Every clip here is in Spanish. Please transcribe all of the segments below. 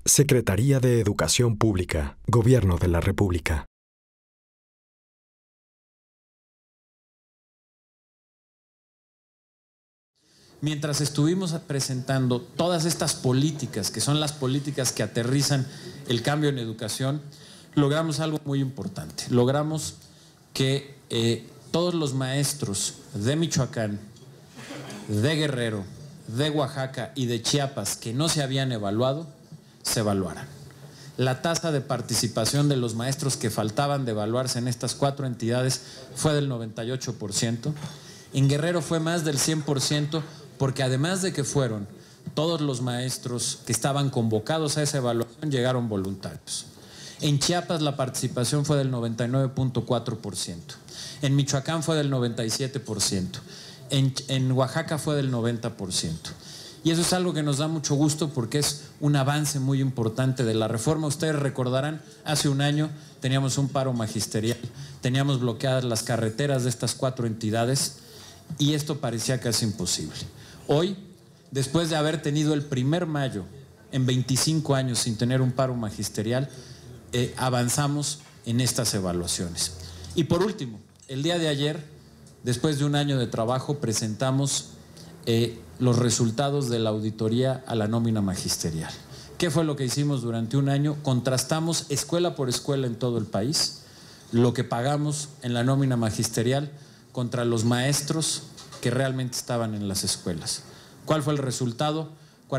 Secretaría de Educación Pública, Gobierno de la República. Mientras estuvimos presentando todas estas políticas, que son las políticas que aterrizan el cambio en educación, logramos algo muy importante. Logramos que todos los maestros de Michoacán, de Guerrero, de Oaxaca y de Chiapas que no se habían evaluado, se evaluaran. La tasa de participación de los maestros que faltaban de evaluarse en estas 4 entidades fue del 98%. En Guerrero fue más del 100%, porque además de que fueron todos los maestros que estaban convocados a esa evaluación, llegaron voluntarios. En Chiapas la participación fue del 99.4%. En Michoacán fue del 97%. En Oaxaca fue del 90%. Y eso es algo que nos da mucho gusto porque es un avance muy importante de la reforma. Ustedes recordarán, hace un año teníamos un paro magisterial, teníamos bloqueadas las carreteras de estas 4 entidades y esto parecía casi imposible. Hoy, después de haber tenido el primer mayo en 25 años sin tener un paro magisterial, avanzamos en estas evaluaciones. Y por último, el día de ayer, después de un año de trabajo, presentamos los resultados de la auditoría a la nómina magisterial. ¿Qué fue lo que hicimos durante un año? Contrastamos escuela por escuela en todo el país, lo que pagamos en la nómina magisterial contra los maestros que realmente estaban en las escuelas. ¿Cuál fue el resultado?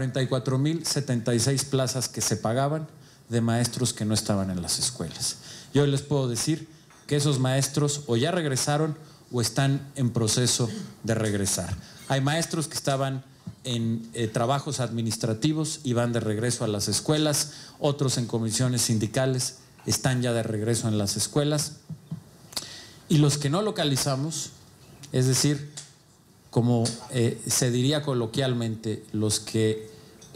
44,076 plazas que se pagaban de maestros que no estaban en las escuelas. Y hoy les puedo decir que esos maestros o ya regresaron o están en proceso de regresar. Hay maestros que estaban en trabajos administrativos y van de regreso a las escuelas, otros en comisiones sindicales están ya de regreso en las escuelas. Y los que no localizamos, es decir, como se diría coloquialmente, los que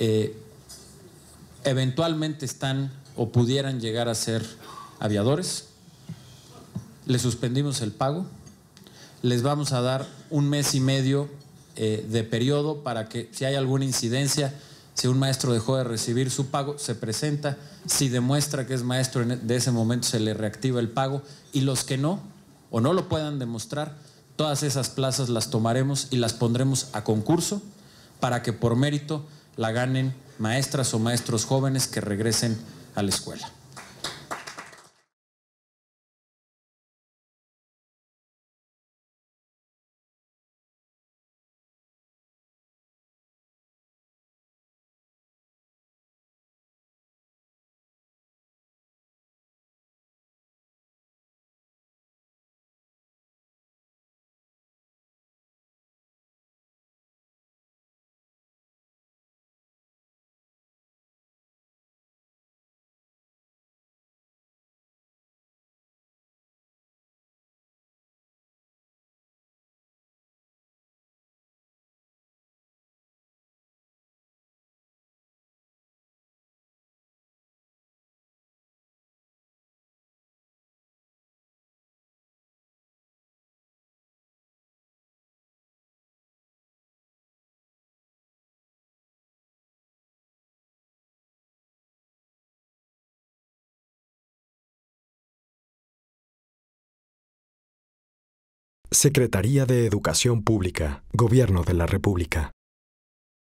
eventualmente están o pudieran llegar a ser aviadores, les suspendimos el pago, les vamos a dar 1 mes y medio de periodo para que si hay alguna incidencia, si un maestro dejó de recibir su pago, se presenta, si demuestra que es maestro de ese momento se le reactiva el pago y los que no o no lo puedan demostrar, todas esas plazas las tomaremos y las pondremos a concurso para que por mérito la ganen maestras o maestros jóvenes que regresen a la escuela. Secretaría de Educación Pública, Gobierno de la República.